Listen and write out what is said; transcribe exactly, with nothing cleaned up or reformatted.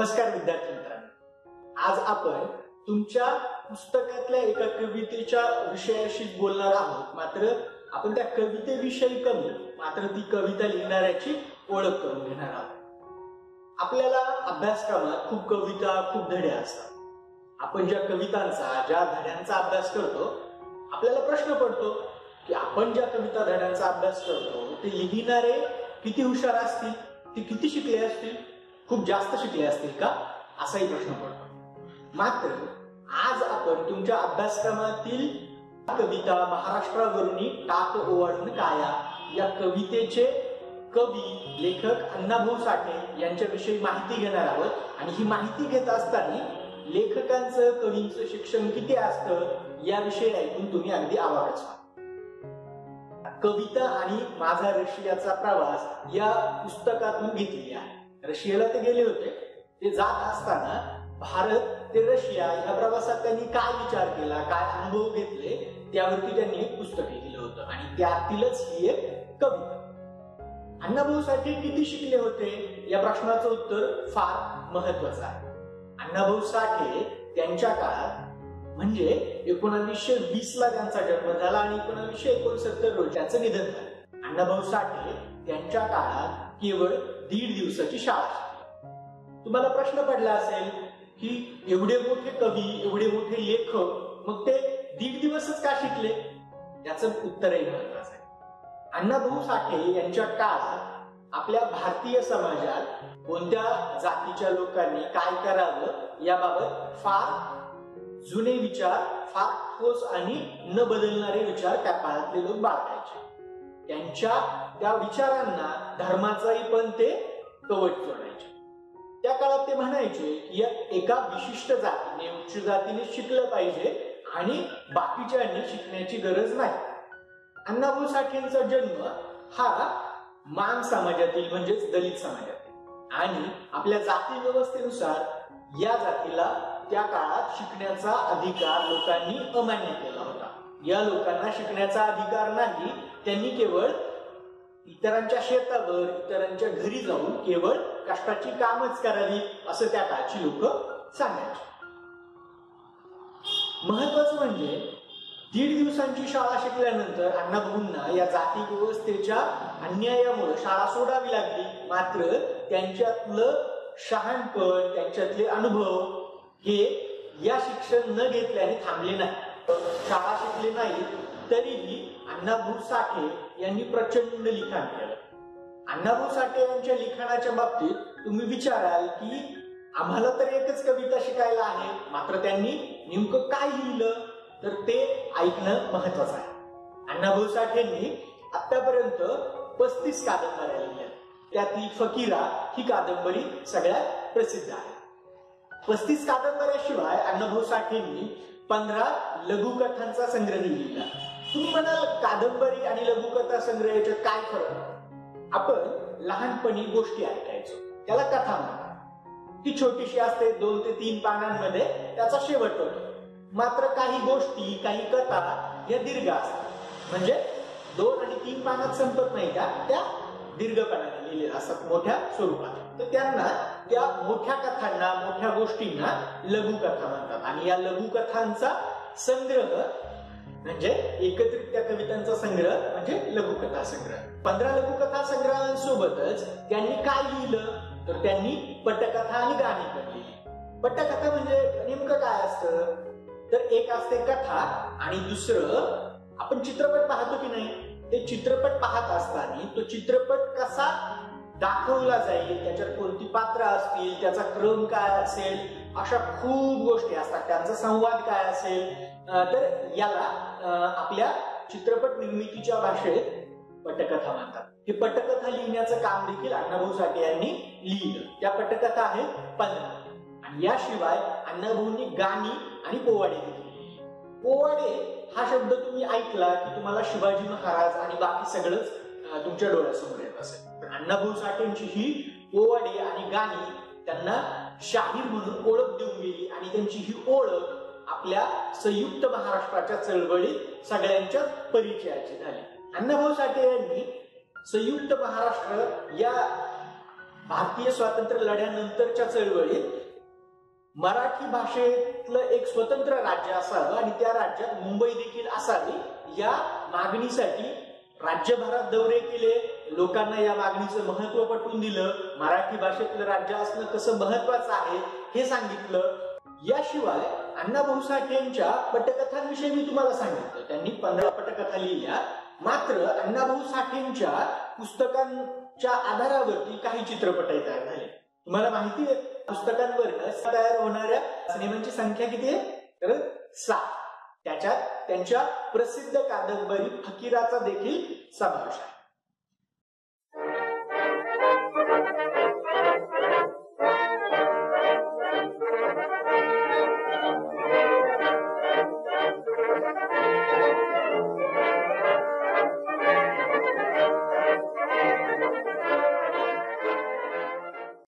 नमस्कार विद्यार्थी मित्रांनो, आज आपण तुमच्या पुस्तकातल्या एका कवितेच्या विषयाशी बोलणार आहोत। मात्र आपण त्या कवितेविषयी कमी मात्र ती कविता लिहिणाऱ्याची ओळख करून घेणार आहोत। आपल्याला अभ्यासक्रमात खूप कविता खूप धडे असतात। आपण ज्या कवितांचा ज्या धड्यांचा अभ्यास करतो आपल्याला प्रश्न पडतो की आपण ज्या कविता धड्यांचा अभ्यास करतो ते लिहिणारे किती हुशार असतील, ते किती शिकले असतील, खूप जास्त शिकले असतील का, असाही प्रश्न पडतो। मात्र आज आपण तुमच्या अभ्यासक्रमातील कविता महाराष्ट्रावरून टाक ओवाळून काया या कवितेचे कवी लेखक अण्णाभाऊ साठे यांच्याविषयी माहिती घेणार आहोत। आणि ही माहिती घेत असताना लेखकांचं कवींचं शिक्षण किती असतं याविषयी ऐकून तुम्ही अगदी आवाकच व्हाल। कविता आणि माझा रशियाचा प्रवास या पुस्तकातून घेतली आहे। रशियाला ते गेले होते, ते जात असताना भारत ते रशिया या प्रवासात त्यांनी काय विचार केला, काय अनुभव घेतले त्यावरती त्यांनी एक पुस्तक लिहिलं होतं आणि त्यातीलच ही एक कविता। अण्णाभाऊ साठे किती शिकले होते या प्रश्नाचं उत्तर फार महत्वाचं आहे। अण्णाभाऊ साठे त्यांच्या काळात म्हणजे एकोणावीसशे वीस ला त्यांचा जन्म झाला आणि एकोणावीसशे एकोणसत्तर रोजी त्यांचं निधन झालं। अण्णाभाऊ साठे त्यांच्या काळात केवळ दीड दिवसाची शाळा शिकले। तुम्हाला प्रश्न पडला असेल की एवढे मोठे कवी एवढे मोठे लेखक मग ते दीड दिवसच का शिकले, याचं उत्तरही महत्वाचं आहे। अण्णाभाऊ साठे यांच्या काळात आपल्या भारतीय समाजात कोणत्या जातीच्या लोकांनी काय करावं याबाबत फार जुने विचार, फार ठोस आणि न बदलणारे विचार त्या काळातले लोक बाळगायचे। त्यांच्या त्या विचारांना धर्माचाही पण ते कवच जोडायचे। त्या काळात ते म्हणायचे की या एका विशिष्ट जातीने उच्च जातीने शिकलं पाहिजे आणि बाकीच्यांनी शिकण्याची गरज नाही। अण्णाभाऊ साठेंचा जन्म हा मान समाजातील म्हणजेच दलित समाजातील आणि आपल्या जाती व्यवस्थेनुसार या जातीला त्या काळात शिकण्याचा अधिकार लोकांनी अमान्य केला होता। या लोकांना शिकण्याचा अधिकार नाही, त्यांनी केवळ इतरांच्या शेतावर इतरांच्या घरी जाऊन केवळ कष्टाची कामच करावी असं त्या काळची लोक सांगायचे। महत्वाचं म्हणजे दीड दिवसांची शाळा शिकल्यानंतर अण्णाभाऊंना या जाती व्यवस्थेच्या अन्यायामुळे शाळा सोडावी लागली। मात्र त्यांच्यातलं शहाणपण, त्यांच्यातले अनुभव हे या शिक्षण न घेतल्याने थांबले नाही। शाळा शिकले नाही तरीही अण्णाभाऊ साठे यांनी प्रचंड लिखाण केलं। अण्णाभाऊ साठे यांच्या लिखाणाच्या बाबतीत तुम्ही विचाराल की आम्हाला तर एकच कविता शिकायला आहे, मात्र त्यांनी नेमकं काय लिहिलं तर ते ऐकणं महत्वाचं आहे। अण्णाभाऊ साठेंनी आतापर्यंत पस्तीस कादंबऱ्या लिहिल्या, त्यातली फकीरा ही कादंबरी सगळ्यात प्रसिद्ध आहे। पस्तीस कादंबऱ्याशिवाय अण्णाभाऊ साठेंनी पंधरा लघुकथांचा संग्रह लिहिला। तुम्ही म्हणाल कादंबरी आणि लघुकथा संग्रह याच्यात काय फरक? आपण लहानपणी गोष्टी ऐकायचो, त्याला कथा म्हणतात। ती छोटीशी असते, दोन ते तीन पानांमध्ये त्याचा शेवट होतो। मात्र काही गोष्टी काही कथा या दीर्घ असतात, म्हणजे दोन आणि तीन पानात संपत नाही, त्या त्या दीर्घपणाने लिहिलेल्या असतात मोठ्या स्वरूपात। तर त्यांना त्या मोठ्या कथांना मोठ्या गोष्टींना लघुकथा म्हणतात आणि या लघुकथांचा संग्रह म्हणजे एकत्रित त्या कवितांचा संग्रह म्हणजे लघुकथा संग्रह। पंधरा लघुकथा संग्रहांसोबतच त्यांनी काय लिहिलं तर त्यांनी पटकथा आणि गाणी पण लिहिली। पटकथा म्हणजे नेमकं काय असतं तर एक असते कथा आणि दुसरं आपण चित्रपट पाहतो की नाही, ते चित्रपट पाहत असताना तो चित्रपट कसा दाखवला जाईल, त्याच्यात कोणती पात्र असतील, त्याचा क्रम काय असेल, अशा खूप गोष्टी असतात, त्यांचा संवाद काय असेल, तर याला आपल्या चित्रपट निर्मितीच्या भाषेत पटकथा म्हणतात। हे पटकथा लिहिण्याचं काम देखील अण्णाभाऊ साठे यांनी लिहिलं। त्या पटकथा आहेत पंधरा आणि याशिवाय अण्णाभाऊंनी गाणी आणि पोवाडे देखील लिहिले। पोवाडे हा शब्द तुम्ही ऐकला की तुम्हाला शिवाजी महाराज आणि बाकी सगळंच तुमच्या डोळ्यासमोर येत असेल। पण अण्णाभाऊ साठेंची ही पोवाडे आणि गाणी त्यांना शाहीर म्हणून ओळख देऊन गेली आणि त्यांची ही ओळख आपल्या संयुक्त महाराष्ट्राच्या चळवळीत सगळ्यांच्या परिचयाची झाली। अण्णाभाऊ साठे यांनी संयुक्त महाराष्ट्र या भारतीय स्वातंत्र्य लढ्यानंतरच्या चळवळीत मराठी भाषेतलं एक स्वतंत्र राज्य असावं आणि त्या राज्यात मुंबई देखील असावी या मागणीसाठी राज्यभरात दौरे केले, लोकांना या मागणीचं महत्व पटवून दिलं, मराठी भाषेतलं राज्य असणं कसं महत्वाचं आहे हे सांगितलं. याशिवाय अण्णाभाऊ साठेंच्या पटकथांविषयी मी तुम्हाला सांगितलं. त्यांनी पंधरा पटकथा लिहिल्या. मात्र अण्णाभाऊ साठेंच्या पुस्तकांच्या आधारावरती काही चित्रपटही तयार झाले. तुम्हाला माहिती आहे पुस्तकांवर तयार होणाऱ्या सिनेमांची संख्या किती आहे? तर सात. त्याच्यात त्यांच्या प्रसिद्ध कादंबरी फकीराचा देखील समावेश आहे.